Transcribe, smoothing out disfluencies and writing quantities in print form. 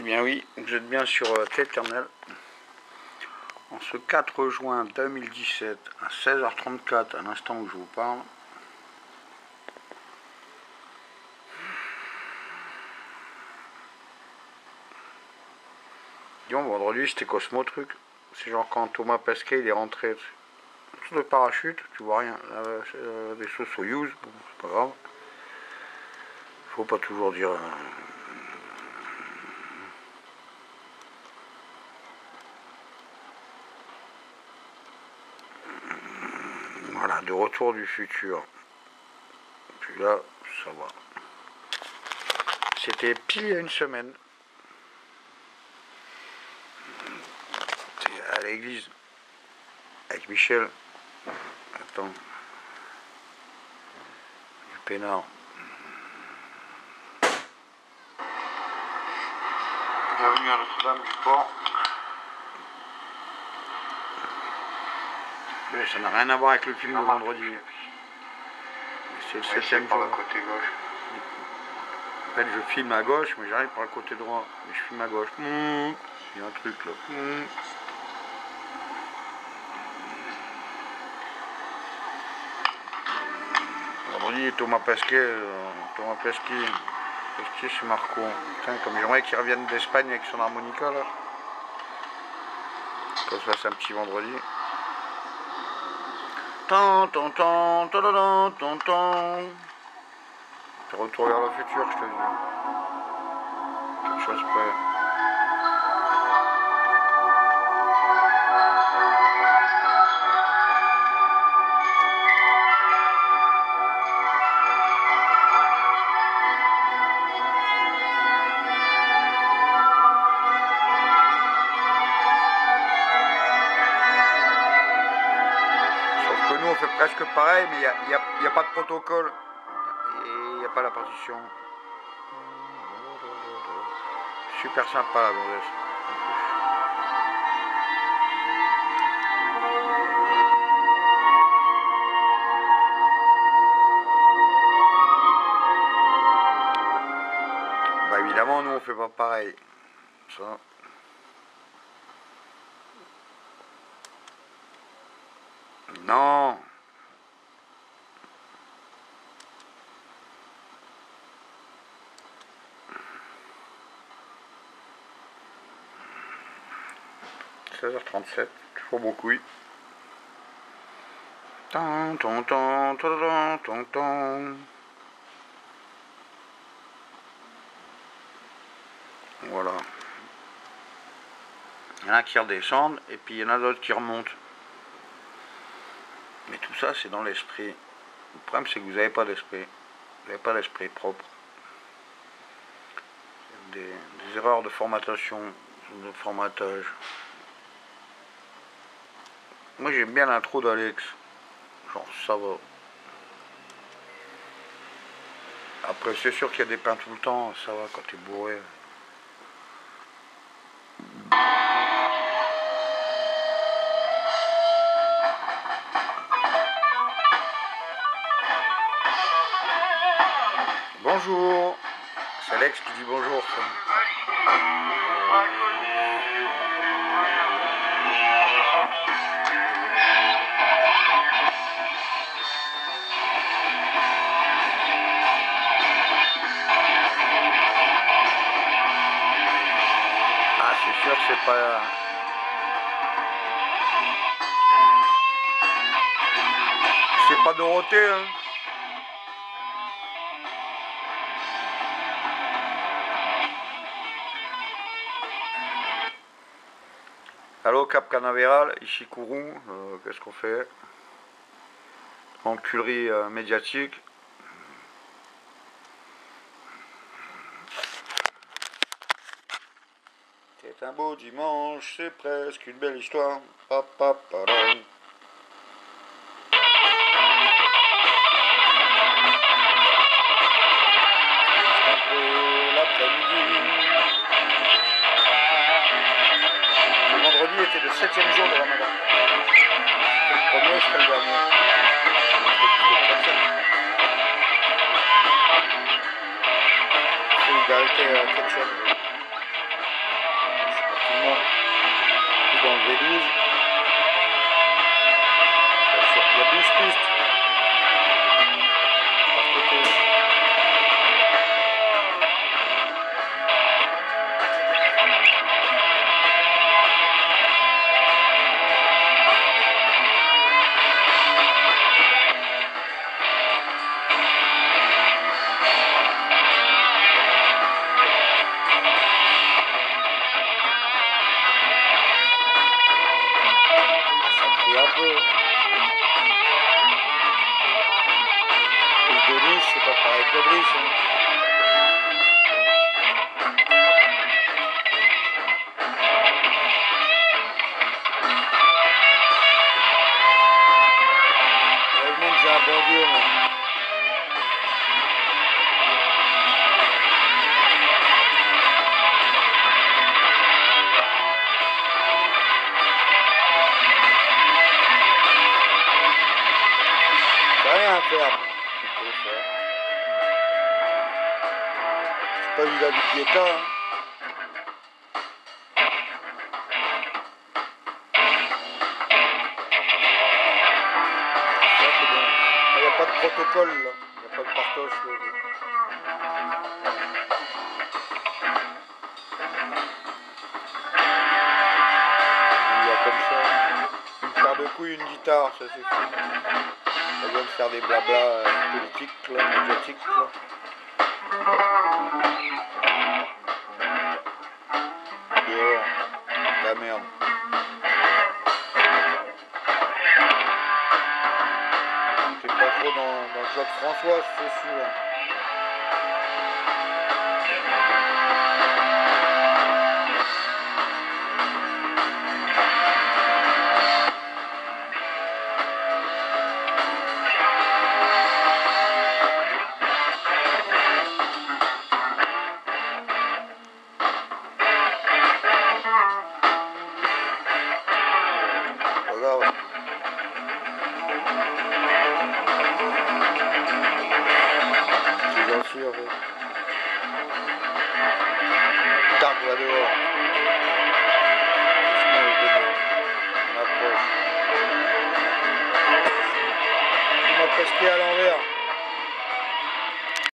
Eh bien oui, vous êtes bien sur T-Éternel. En ce 4 juin 2017, à 16h34, à l'instant où je vous parle, disons, vendredi c'était Cosmo truc. C'est genre quand Thomas Pesquet il est rentré sur le parachute, tu vois rien. Des sauts Soyouz, bon, c'est pas grave. Faut pas toujours dire. Voilà, de retour du futur. Puis là, ça va. C'était pile il y a une semaine. À l'église. Avec Michel. Attends. Du Pénard. Bienvenue à Notre-Dame-du-Port. Mais ça n'a rien à voir avec le film de vendredi. C'est le 7ème jour. Côté gauche. En fait, je filme à gauche, mais j'arrive par le côté droit. Mais je filme à gauche. Il y a un truc là. Vendredi, Thomas Pesquet chez Marco. Putain, comme j'aimerais qu'il revienne d'Espagne avec son harmonica là. Comme ça, c'est un petit vendredi. C'est retour vers le futur, je te dis. Quelque chose près. Nous on fait presque pareil, mais il n'y a pas de protocole et il n'y a pas la partition. Super sympa la gonzesse. Bah évidemment nous on fait pas pareil. Ça. Non. – 16h37, toujours beaucoup, oui. Voilà. Il y en a qui redescendent et puis il y en a d'autres qui remontent. Mais tout ça, c'est dans l'esprit. Le problème, c'est que vous n'avez pas d'esprit. Vous n'avez pas d'esprit propre. Des erreurs de formatation, de formatage. Moi, j'aime bien l'intro d'Alex. Genre, ça va. Après, c'est sûr qu'il y a des pains tout le temps. Ça va quand t'es bourré. Bonjour. C'est Alex qui dit bonjour. Ça. Ah, c'est sûr que c'est pas... C'est pas Dorothée, hein. Allô Cap Canaveral, ici Kourou, qu'est-ce qu'on fait? Enculerie médiatique. C'est un beau dimanche, c'est presque une belle histoire. Vendredi était le 7ème jour de Ramadan. C'était le premier, c'était le dernier. Solidarité chrétienne. tranquillement. Dans le V12. Il y a 12 pistes. Par côté. Un peu. Le de Nice, c'est pas pareil que Brice. Hein. Heureusement que j'ai un bon vieux. Moi. Rien à faire, on peut le faire. C'est pas vis-à-vis de Guetta. Hein. Ça c'est bon. Il n'y a pas de protocole là. Il n'y a pas de partage là. Il y a comme ça. Une paire de couilles, une guitare, ça suffit. Ça vient de faire des blabla politiques, là, médiatiques. Là. Dehors, la merde. T'es pas trop dans Claude François, c'est sûr. Regarde. C'est gentil en fait. Dark va dehors. Doucement il démarre. On approche. Il m'a presque à l'envers.